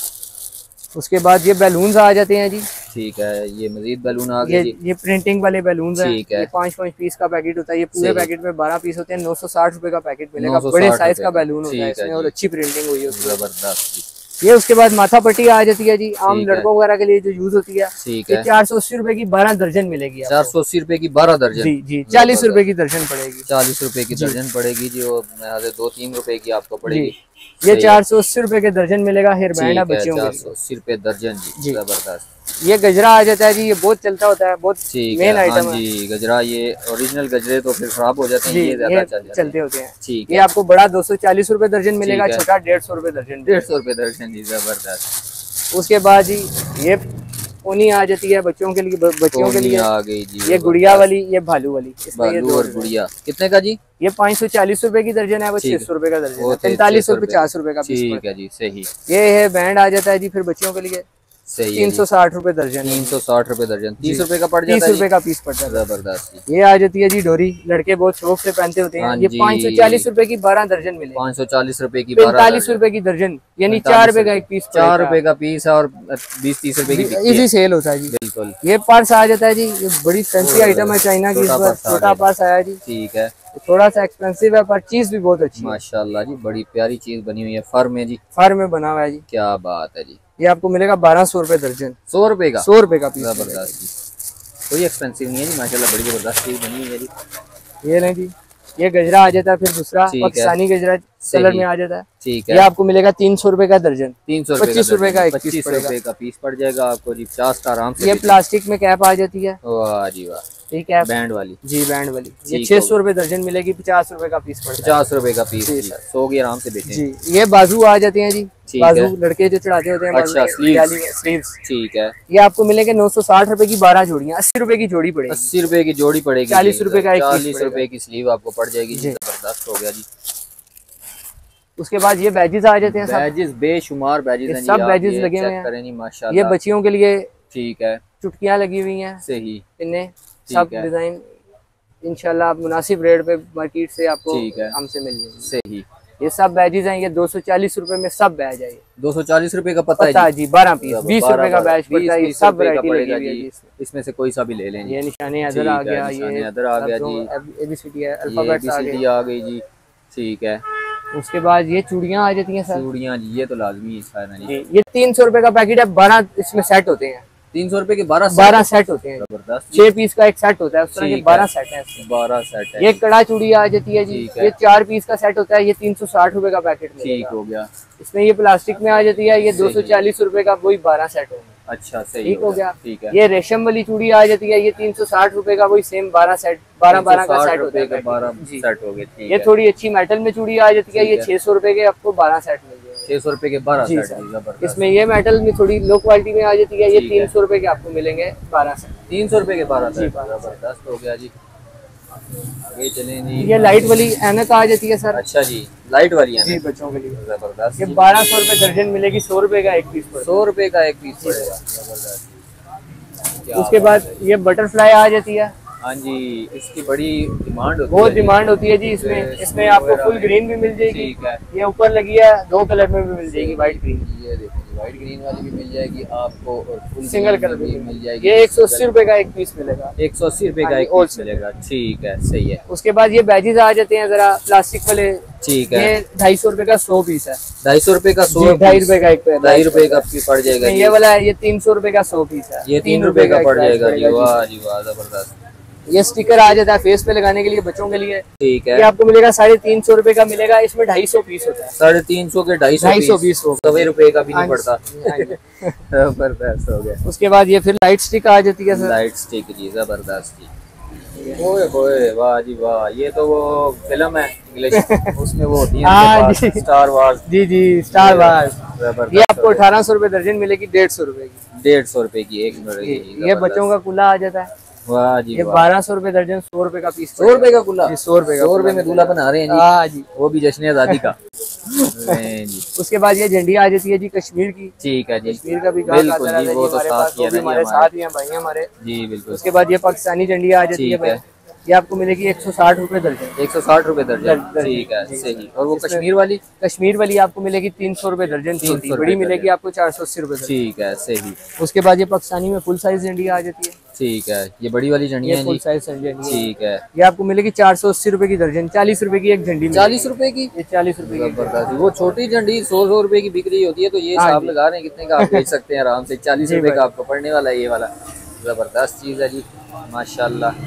S2: उसके बाद ये बैलून्स आ जाते हैं जी।
S1: ठीक है, ये मजीद बैलून आ गए जी।
S2: ये प्रिंटिंग वाले बैलून्स हैं।
S1: ठीक है।
S2: ये 5-5 पीस का पैकेट होता है। ये पूरे
S1: सही।
S2: पैकेट में 12 पीस होते हैं। 960 रुपए का पैकेट मिलेगा।
S1: 960
S2: बड़े साइज
S1: रुपए
S2: का
S1: का।
S2: बैलून होता है
S1: ठीक है
S2: इसमें,
S1: जी।
S2: और अच्छी प्रिंटिंग हुई होती है।
S1: जबरदस्त जी,
S2: ये उसके बाद माथा पट्टी आ जाती है जी, आम
S1: ठीक है।
S2: लड़कों वगैरह के लिए जो यूज होती है।
S1: ठीक
S2: ये
S1: है।
S2: 480 रुपए की 12 दर्जन मिलेगी आपको।
S1: 480 रुपए की 12 दर्जन।
S2: जी जी, 40 रुपए की दर्जन पड़ेगी।
S1: 40 रुपए की
S2: जी।
S1: दर्जन पड़ेगी जी, और 2-3 रुपए की आपको पड़ेगी।
S2: ये 480 रुपए के दर्जन मिलेगा। हेयर बैंड है
S1: ठीक है,
S2: बच्चियों के लिए।
S1: 480 रुपए दर्जन जी,
S2: जी।
S1: जबरदस्त।
S2: ये गजरा आ जाता है जी, ये बहुत चलता होता है, बहुत
S1: ठीक
S2: मेन
S1: है, हाँ
S2: आइटम है
S1: जी, गजरा। ये ओरिजिनल गजरे तो फिर खराब हो जाते हैं,
S2: जी,
S1: ये ज्यादा चल जाते
S2: चलते
S1: हैं।
S2: होते हैं।
S1: ठीक
S2: ये
S1: है,
S2: आपको बड़ा 240 रुपए दर्जन मिलेगा,
S1: ठीक है।
S2: छोटा 150 रुपए दर्जन।
S1: 150 रुपए दर्जन जी, जबरदस्त।
S2: उसके बाद जी ये पोनी आ जाती है बच्चों के लिए, बच्चों के लिए
S1: आ गई जी,
S2: ये गुड़िया वाली, ये भालू वाली। इसमें ये
S1: भालू
S2: दो
S1: और गुड़िया कितने का जी?
S2: ये 540 रुपए की दर्जन है, वो
S1: ठीक है।
S2: 600 रुपए का दर्जन
S1: वो
S2: है, 45 और
S1: 600
S2: 50 रुपए का पीस
S1: ठीक
S2: पड़ता
S1: है जी, सही
S2: है। ये है बैंड आ जाता है जी, फिर बच्चों के लिए
S1: सही है जी।
S2: 360 रुपए दर्जन।
S1: 360 रुपए दर्जन, 30
S2: जी।
S1: रुपए का पड़
S2: 30
S1: जाता है
S2: रुपए
S1: जी।
S2: का पीस पड़ता है।
S1: जबरदस्त जी।
S2: ये आ जाती है जी डोरी, लड़के बहुत शौक से पहनते होते हैं।
S1: हाँ
S2: ये
S1: जी।
S2: 540 रुपए की 12 दर्जन मिलेगी।
S1: 540 रुपए की 12
S2: 45 रुपए की दर्जन, यानी 4 रुपए का एक पीस।
S1: 4 रुपए का पीस है, और 20-30 रुपए की बिकती
S2: इजी
S1: है।
S2: सेल होता है जी।
S1: बिल्कुल,
S2: ये पर्स आ जाता है जी, ये बड़ी फैंसी आइटम है चाइना की। इस
S1: छोटा
S2: बार
S1: पर्स आ
S2: छोटा
S1: गया।
S2: पर्स आया जी,
S1: ठीक है,
S2: थोड़ा सा एक्सपेंसिव है पर चीज भी बहुत अच्छी है।
S1: माशाल्लाह जी, बड़ी प्यारी चीज बनी हुई है फर में जी,
S2: फर में बना हुआ है जी।
S1: क्या बात है जी।
S2: ये आपको मिलेगा 1200 रुपए दर्जन,
S1: 100 रुपए का,
S2: 100 रुपए का पीस।
S1: जबरदस्त जी, कोई एक्सपेंसिव नहीं है जी, माशाल्लाह बड़ी जबरदस्त चीज बनी हुई है जी।
S2: ये लें जी, ये गजरा आ जाता है, फिर दूसरा
S1: ठीक है।
S2: पाकिस्तानी गजरा कलर में आ जाता है।
S1: ठीक
S2: ये
S1: है,
S2: आपको मिलेगा 300 रुपए का दर्जन,
S1: 300 रुपए
S2: 25 रुपए का एक पीस
S1: 25
S2: पड़ेगा।
S1: रुपए का पीस पड़ जाएगा आपको जी, 50 का आराम से।
S2: ये प्लास्टिक में कैप आ जाती है,
S1: वाह जी वाह,
S2: ठीक है
S1: बैंड वाली,
S2: जी, बैंड वाली। ये
S1: ठीक
S2: 600 रुपए दर्जन मिलेगी, 50 रुपए का पीस पड़ता है
S1: 50 रुपए का पीस
S2: जी,
S1: जी,
S2: सर।
S1: 100 की आराम से बेचें।
S2: जी। ये बाजू आ जाते हैं जी,
S1: ठीक
S2: बाजू
S1: है।
S2: लड़के जो चढ़ाते होते हैं
S1: अच्छा,
S2: बाजू,
S1: sleeves।
S2: जाली में, sleeves।
S1: ठीक है,
S2: ये आपको मिलेंगे 960 रुपए की 12 जोड़ियां, 80 रुपए की जोड़ी पड़ेगी।
S1: 80 रुपए की जोड़ी पड़ेगी,
S2: 40 रुपए का एक पीस
S1: 40
S2: पड़ेगा।
S1: रुपए की स्लीव आपको पड़ जाएगी जी,
S2: जी।
S1: जबरदस्त हो गया जी।
S2: उसके बाद ये बैजेस आ जाते हैं सब,
S1: बैजेस, बेशुमार बैजेस
S2: ये
S1: हैं जी,
S2: सब
S1: आप
S2: बैजेस
S1: ये
S2: लगे हुए
S1: चेक
S2: हैं।
S1: करें जी,
S2: ये
S1: माशाल्लाह।
S2: बच्चियों के लिए
S1: ठीक है,
S2: चुटकियां लगी हुई हैं,
S1: सही,
S2: इन्हें
S1: ठीक
S2: सब
S1: है।
S2: डिजाइन इंशाल्लाह आप मुनासिब रेट पे मार्केट से आपको
S1: ठीक है।
S2: हमसे मिल जाएंगे।
S1: सही।
S2: ये सब बैजेस हैं, ये 240 रुपए में सब बैज है। ये
S1: 240 रुपए का पता
S2: पता
S1: है
S2: है जी, 12 पीस 20 रुपए का
S1: 12
S2: बैच पड़ता है। ये
S1: 20
S2: सब
S1: रुपए का
S2: वैरायटी लगी
S1: पड़ेगा
S2: हुई है
S1: जी,
S2: जी इसमें।
S1: इसमें से कोई सा भी ले लें जी।
S2: ये निशाने अदर आ
S1: ठीक है,
S2: गया,
S1: निशाने
S2: ये
S1: अदर आ गया जी,
S2: ABCD है,
S1: ये
S2: अल्फाबेट्स आ
S1: ABCD
S2: गए।
S1: आ गई जी, ठीक है।
S2: उसके बाद ये चूड़ियां आ जाती हैं सर
S1: चूड़ियाँ जी, ये तो लाजमी है ना जी।
S2: जी। ये 300 रुपए का पैकेट है, 12 इसमें सेट होते हैं,
S1: 300 रुपए के 12
S2: 12 सेट होते हैं।
S1: जबरदस्त,
S2: 6 पीस का एक सेट होता है, उस तरह के
S1: ठीक
S2: 12
S1: है।
S2: सेट है इसमें।
S1: 12 सेट है,
S2: ये कड़ा चूड़ी आ जाती है जी,
S1: ठीक है।
S2: ये 4 पीस का सेट होता है, ये 360 रुपए का पैकेट
S1: ठीक
S2: मिलेगा।
S1: हो गया।
S2: इसमें ये प्लास्टिक में आ जाती है, ये
S1: सही।
S2: 240 रुपए का वही 12 सेट होंगे।
S1: अच्छा, सही
S2: ठीक हो गया।
S1: ठीक है।
S2: ये रेशम वाली चूड़ी आ जाती है, ये 360 रुपए का वही सेम 12 सेट, 12 का सेट होता है
S1: 12
S2: जी।
S1: सेट हो गए, ठीक
S2: ये
S1: है।
S2: थोड़ी अच्छी मेटल में चूड़ी आ जाती है,
S1: ठीक
S2: ये
S1: है।
S2: 600 रुपए के आपको 12 सेट मिल जाएंगे।
S1: 600 रुपए के 12
S2: जी
S1: सेट
S2: सर।
S1: है, जबरदस्त।
S2: इसमें ये मेटल में थोड़ी लो क्वालिटी में आ जाती है, ये
S1: ठीक है।
S2: 300 रुपए के आपको मिलेंगे 12 सेट।
S1: 300 रुपए के 12
S2: जी,
S1: सेट,
S2: 12 सेट।
S1: जबरदस्त हो गया जी। ये चलें जी।
S2: ये लाइट वाली ऐनक आ जाती है सर।
S1: अच्छा जी, लाइट वाली है
S2: जी, बच्चों के लिए
S1: जबरदस्त।
S2: ये 1200 रुपए दर्जन मिलेगी, 100 रुपए का एक पीस पड़ेगा।
S1: 100 रुपए का एक पीस पड़ेगा, जबरदस्त।
S2: उसके बाद ये बटरफ्लाई आ जाती है।
S1: हाँ जी, इसकी बड़ी डिमांड होती
S2: बहुत
S1: है।
S2: डिमांड होती है जी इसमें। इसमें आपको फुल ग्रीन भी मिल जाएगी।
S1: ठीक है।
S2: ये ऊपर लगी है, 2 कलर में भी मिल जाएगी, व्हाइट ग्रीन।
S1: ये देखिए, व्हाइट ग्रीन वाली भी मिल जाएगी आपको और फुल
S2: सिंगल कलर
S1: भी मिल जाएगी।
S2: ये 180 रुपए का एक पीस मिलेगा।
S1: 180 रुपए का
S2: हाँ,
S1: एक पीस मिलेगा। ठीक है, सही है।
S2: उसके बाद ये बैजेस आ जाते हैं जरा प्लास्टिक वाले।
S1: ठीक है।
S2: ये 250 रुपए का 100 पीस है।
S1: 250 रुपए का 100,
S2: 2.5 रुपए का एक
S1: 2.5 रुपए का पड़ जाएगा।
S2: ये वाला है, ये 300 रुपए का 100 पीस है।
S1: ये 3 रुपए का
S2: एक
S1: पड़
S2: प्राइस
S1: जाएगा जी।
S2: पड़ेगा
S1: वाह जी वाह, जबरदस्त।
S2: ये स्टिकर आ जाता है फेस पे लगाने के लिए बच्चों के लिए।
S1: ठीक
S2: ये
S1: है।
S2: आपको मिलेगा 350 रुपए का मिलेगा। इसमें 250 पीस होता है।
S1: 350 के 250
S2: पीस
S1: 100 रुपए का भी नहीं
S2: हाँ
S1: पड़ता।
S2: जी, हाँ जी।
S1: जबरदस्त हो गया।
S2: उसके बाद ये फिर लाइट स्टिक आ जाती है सर।
S1: लाइट स्टिक जी, जबरदस्त जी। ओए होए, वाह जी वाह, ये तो वो फिल्म है इंग्लिश, उसमें वो होती है
S2: हाँ जी।
S1: Star wars.
S2: जी स्टार वार्स।
S1: जबरदस्त।
S2: ये आपको 1800 रुपए दर्जन मिलेगी, 150 रुपए की।
S1: 150 रुपए की एक मिलेगी।
S2: ये बच्चों का कुल्ला आ जाता है।
S1: वाह जी
S2: ये
S1: वाह।
S2: 1200 रुपए दर्जन, 100 रुपए का पीस।
S1: 100 रुपए का कुल्ला?
S2: 100 रुपए का।
S1: 100 रुपए में दूल्हा बना रहे हैं जी।
S2: हाँ जी।
S1: वो भी जश्न आजादी का। जी।
S2: उसके बाद ये झंडी आ जाती है जी कश्मीर की।
S1: ठीक है जी,
S2: कश्मीर का भी गाहक आता
S1: बिल्कुल
S2: रहता
S1: जी,
S2: है
S1: वो तो
S2: हमारे
S1: साथ
S2: पास,
S1: ही है
S2: वो भी
S1: ना जी
S2: हमारे
S1: हमारे।
S2: साथ ही हैं भाई हमारे।
S1: जी बिल्कुल।
S2: उसके बाद ये पाकिस्तानी झंडी आ जाती है
S1: ठीक
S2: भाई।
S1: है।
S2: ये आपको मिलेगी 160 रुपए दर्जन।
S1: 160 रुपए दर्जन।
S2: दर्जन।
S1: ठीक है,
S2: जी।
S1: सही। और वो
S2: इसमें-
S1: कश्मीर वाली?
S2: कश्मीर वाली आपको मिलेगी 300 रुपए दर्जन।
S1: 300
S2: छोटी
S1: रुपए
S2: बड़ी
S1: दर्जन।
S2: मिलेगी आपको 480 रुपए दर्जन।
S1: ठीक है, सही।
S2: उसके बाद ये पाकिस्तानी में फुल साइज झंडी आ जाती है।
S1: ठीक है, ये बड़ी वाली झंडियाँ
S2: ये
S1: हैं
S2: फुल
S1: जी।
S2: साइज झंडी है।
S1: ठीक है।
S2: ये आपको मिलेगी 480 रुपए की दर्जन। 40 रुपए की एक झंडी।
S1: 40 रुपए की?
S2: ये 40 रुपए की।
S1: जबरदस्त। वो छोटी झंडी 100 रुपए की बिक रही होती है, तो ये
S2: हाँ
S1: हिसाब
S2: जी।
S1: लगा रहे हैं कितने का आप बेच सकते हैं आराम से। 40
S2: जी
S1: रुपए
S2: भाई।
S1: का आपको पड़ने वाला है ये वाला। जबरदस्त चीज है जी, माशाल्लाह।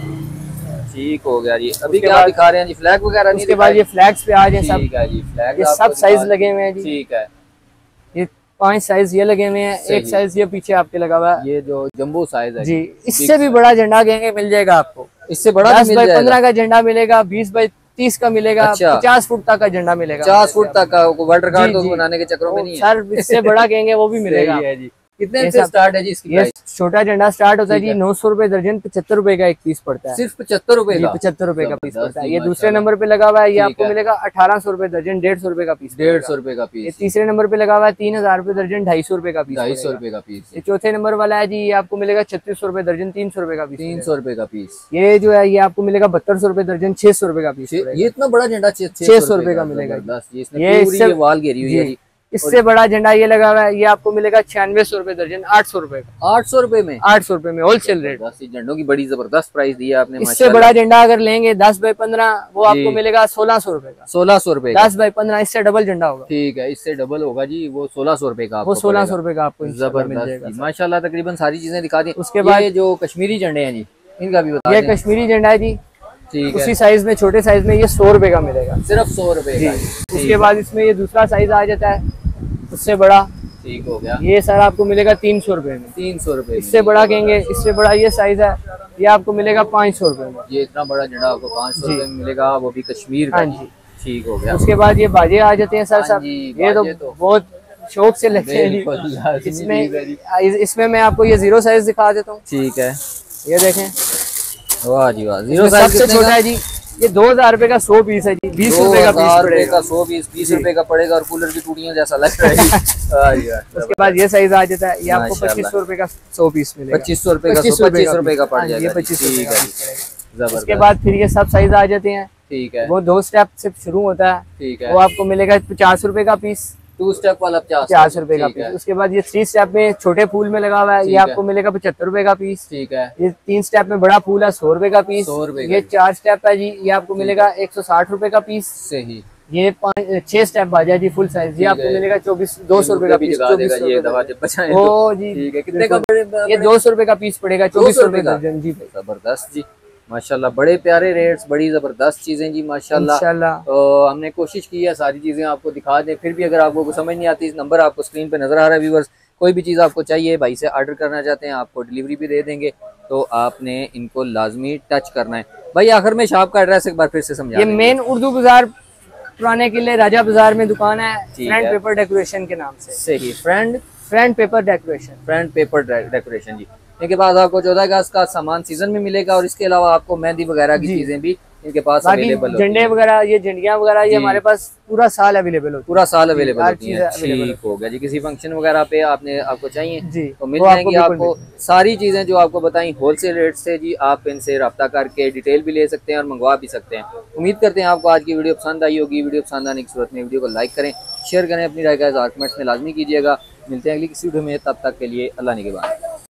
S1: ठीक हो गया जी। अभी
S2: उसके
S1: क्या
S2: बाद-
S1: दिखा रहे हैं जी? फ्लैग वगैरह नहीं
S2: उसके बाद ये फ्लैग्स पे आ जाए सब।
S1: ठीक है जी, फ्लैग
S2: ये
S1: आपको
S2: सब साइज
S1: दिखा-
S2: लगे हुए हैं जी।
S1: ठीक है।
S2: ये 5 साइज ये लगे हुए हैं।
S1: सही।
S2: एक साइज ये पीछे आपके लगा हुआ है
S1: ये जो जंबो साइज है
S2: जी। इससे भी बड़ा झंडा कहेंगे मिल जाएगा आपको।
S1: इससे बड़ा
S2: 10
S1: भी
S2: बाई
S1: मिल
S2: 15
S1: जाएगा?
S2: का झंडा मिलेगा, 20 बाई 30 का मिलेगा,
S1: अच्छा।
S2: 50 फुट तक का झंडा मिलेगा।
S1: 50 फुट तक का वाटर कार्ड
S2: जी,
S1: तो
S2: जी।
S1: बनाने के चक्करों में नहीं है।
S2: सर इससे बड़ा कहेंगे वो भी मिलेगा।
S1: सही है जी। कितने
S2: ये
S1: से
S2: सब-
S1: स्टार्ट है जी इसकी
S2: ये
S1: प्राइस?
S2: छोटा झंडा स्टार्ट होता है
S1: ठीक
S2: जी
S1: है।
S2: 900 रुपए दर्जन, 75 रुपए का एक पीस पड़ता है।
S1: सिर्फ 75 रुपए
S2: जी,
S1: का?
S2: 75 रुपए का पीस
S1: जबरदस्त
S2: पड़ता है।
S1: जी,
S2: ये दूसरे
S1: माशाल्लाह।
S2: नंबर पे लगा हुआ है, ये
S1: ठीक
S2: आपको
S1: है।
S2: मिलेगा 1800 रुपए दर्जन, 150 रुपए का पीस।
S1: 150 रुपए का
S2: ये
S1: पीस।
S2: तीसरे नंबर पे लगा हुआ है 3000 रुपए दर्जन, 250 रुपए का पीस।
S1: 250 रुपए का पीस।
S2: ये चौथे नंबर वाला है जी, ये आपको मिलेगा 3600 रुपए दर्जन, 300 रुपए का पीस।
S1: 300 रुपए का पीस।
S2: ये जो है ये आपको मिलेगा 7200 रुपए दर्जन, 600 रुपए का पीस।
S1: ये इतना बड़ा झंडा
S2: 600 रुपए का मिलेगा।
S1: जबरदस्त। ये इसने
S2: ये
S1: पूरी
S2: इससे-
S1: ये वाल घेरी हुई है जी।
S2: इससे बड़ा झंडा ये लगा हुआ है, ये आपको मिलेगा 9600 रुपए दर्जन, 800 रुपए का।
S1: 800 रुपए में?
S2: 800 रुपए में होलसेल रेट।
S1: जबरदस्त। इस झंडों की बड़ी जबरदस्त प्राइस दी है आपने
S2: इससे
S1: माशाल्लाह।
S2: बड़ा झंडा अगर लेंगे 10 बाई 15 वो
S1: जी।
S2: आपको मिलेगा 1600 रुपए का।
S1: 1600 रुपए का?
S2: 10 बाई 15 इससे डबल झंडा होगा।
S1: ठीक है, इससे डबल होगा जी। वो 1600 रुपए का
S2: वो
S1: आपको
S2: 1600
S1: पड़ेगा।
S2: रुपए का आपको इंशाल्लाह मिल
S1: जबरदस्त
S2: जाएगा।
S1: जी, माशाल्लाह। तकरीबन सारी चीजें दिखा दी।
S2: उसके बाद-
S1: ये जो कश्मीरी झंडे हैं जी, इनका भी बता
S2: ये
S1: दें।
S2: कश्मीरी झंडा है जी।
S1: ठीक है।
S2: उसी साइज में, छोटे साइज में, ये 100 रुपए का मिलेगा।
S1: सिर्फ 100 रुपए का जी।
S2: उसके बाद इसमें ये दूसरा साइज आ जाता है, उससे बड़ा।
S1: ठीक हो गया।
S2: ये सर आपको मिलेगा 300 रुपए में।
S1: 300 रुपए।
S2: इससे बड़ा कहेंगे, इससे बड़ा ये साइज है, ये आपको मिलेगा 500 रुपए में।
S1: ये इतना बड़ा झंडा आपको 500 रुपए में मिलेगा, वो भी कश्मीर का।
S2: हाँ जी।
S1: ठीक हो गया।
S2: उसके बाद ये बाजे आ जाते हैं सर
S1: हाँ
S2: सब।
S1: जी,
S2: ये
S1: बाजे
S2: तो
S1: तो-
S2: बहुत शौक से लेते हैं
S1: बिल्कुल
S2: जी।
S1: लाज़मी चीज़ है जी।
S2: इसमें मैं आपको ये 0 साइज दिखा देता हूँ।
S1: ठीक है।
S2: ये देखें,
S1: वाह जी वाह।
S2: इसमें
S1: 0 साइज
S2: सबसे छोटा है जी, ये 2000 रुपए का 100 पीस है जी, 20 रुपए का पीस
S1: 2000 रुपए
S2: पड़ेगा।
S1: का 100 पीस 20 रुपए का पड़ेगा और कूलर की टूटियां जैसा लग रहा है जी। वाह जी वाह।
S2: उसके बाद ये साइज आ जाता है, ये आपको
S1: माशाल्लाह।
S2: 2500 रुपए का 100 पीस मिलेगा।
S1: 2500 रुपए का
S2: 25
S1: 25 रुपए का पड़
S2: हाँ जी,
S1: जाएगा।
S2: ये 25 रुपए
S1: ठीक
S2: का
S1: है
S2: पीस
S1: जी।
S2: पड़ेगा। उसके
S1: जबरदस्त।
S2: बाद फिर ये सब साइज आ जाते हैं।
S1: ठीक है।
S2: वो 2 स्टेप से शुरू होता है,
S1: ठीक है।
S2: वो आपको मिलेगा 50 रुपए का पीस,
S1: 2 स्टेप वाला
S2: 50 रुपए का
S1: ठीक
S2: पीस।
S1: है।
S2: उसके बाद ये 3 स्टेप में छोटे फूल में लगा हुआ है,
S1: ठीक
S2: ये
S1: है।
S2: आपको मिलेगा 75 रुपए का पीस।
S1: ठीक है।
S2: ये 3 स्टेप में बड़ा फूल है, 100 रुपए का पीस।
S1: 100 रुपए का
S2: ये
S1: पीस।
S2: 4 स्टेप है जी, ये आपको मिलेगा 160 रुपए का पीस।
S1: सही।
S2: ये 6 स्टेप बाजा जी फुल साइज, ये
S1: ठीक
S2: आपको
S1: है।
S2: मिलेगा 200 रुपए का
S1: भी
S2: पीस।
S1: जगा देगा जी, ये दवा जब बचाएं
S2: ओ
S1: तो।
S2: जी,
S1: ठीक है। कितने का
S2: ये 200 रुपए का पीस पड़ेगा, 2400 रुपए
S1: का?
S2: दर्जन जी भाई।
S1: जबरदस्त जी, माशाल्लाह। बड़े प्यारे रेट्स, बड़ी जबरदस्त चीजें जी माशाल्लाह।
S2: इंशाल्लाह।
S1: तो हमने कोशिश की है सारी चीजें आपको दिखा दें, फिर भी अगर आपको कुछ समझ नहीं आती, इस नंबर आपको स्क्रीन पे नजर आ रहा है व्यूअर्स। कोई भी चीज़ आपको चाहिए, भाई से ऑर्डर करना चाहते हैं, आपको डिलीवरी भी दे देंगे, तो आपने इनको लाजमी टच करना है। भाई आखिर में शॉप का एड्रेस एक बार फिर से समझा
S2: ये
S1: देंगे।
S2: मेन उर्दू बाजार पुराने किले राजा बाजार में दुकान है,
S1: ठीक
S2: फ्रंट
S1: है।
S2: पेपर डेकोरेशन के नाम से।
S1: सही।
S2: Front paper decoration.
S1: Front paper decoration जी। इनके पास आपको 14 अगस्त का सामान सीजन में मिलेगा और इसके अलावा आपको मेहंदी वगैरह की
S2: जी।
S1: चीजें भी इनके पास अवेलेबल होती
S2: झंडे वगैरह, ये झंडियाँ वगैरह, ये हमारे पास पूरा साल अवेलेबल होती है।
S1: पूरा साल अवेलेबल
S2: हर
S1: होती
S2: चीज़
S1: है।
S2: available
S1: ठीक हो गया जी। किसी फंक्शन वगैरह पे आपको चाहिए
S2: जी,
S1: तो मिल
S2: वो
S1: जाएंगी
S2: बिल्कुल
S1: आपको। सारी चीज़ें जो आपको बताई होलसेल रेट से जी, आप इनसे रब्ता करके डिटेल भी ले सकते हैं और मंगवा भी सकते हैं। उम्मीद करते हैं आपको आज की वीडियो पसंद आई होगी। वीडियो पसंद आने की सूरत में वीडियो को लाइक करें, शेयर करें, अपनी राय का इज़हार कमेंट्स में लाजमी कीजिएगा। मिलते हैं अगली किसी वीडियो में, तब तक के लिए अल्लाह निगहबान।